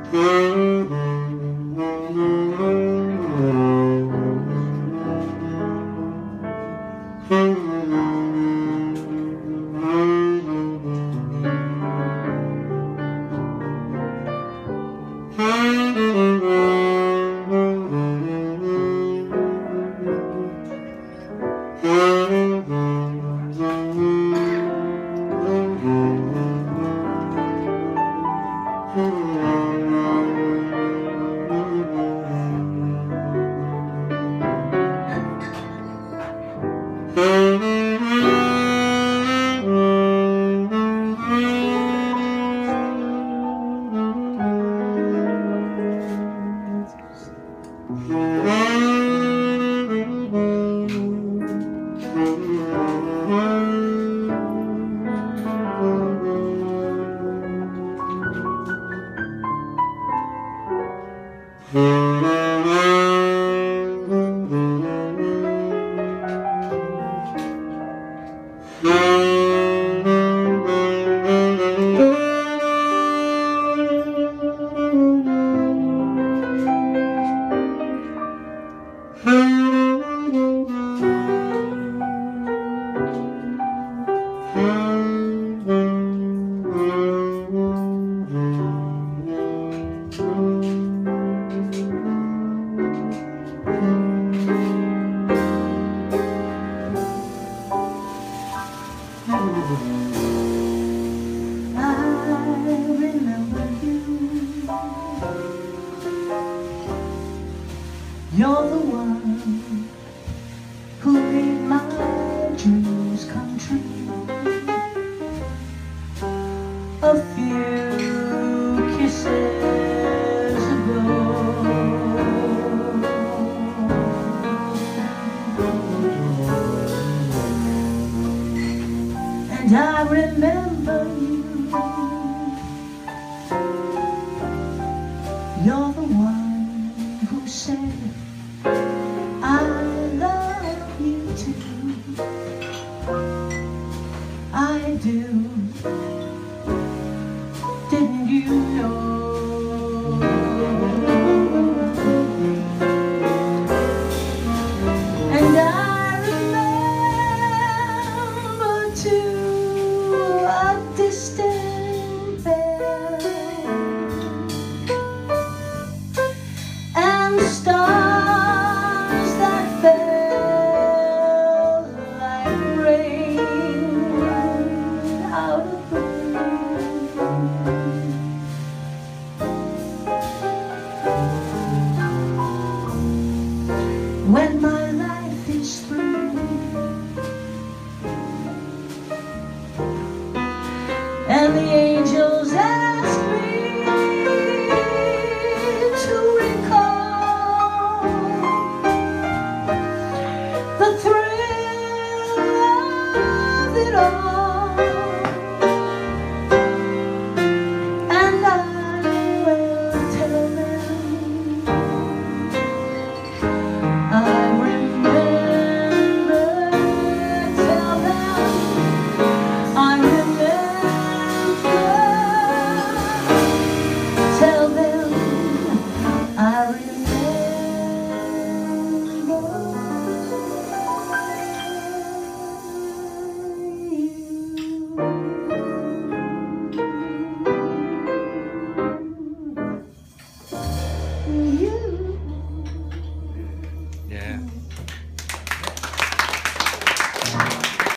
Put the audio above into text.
You're the one who made my dreams come true. A few kisses ago, and I remember you. You're the one who said I love you too. I do. Didn't you know? And I remember too a distant bell and stars that fell like rain out of the when my life is through and the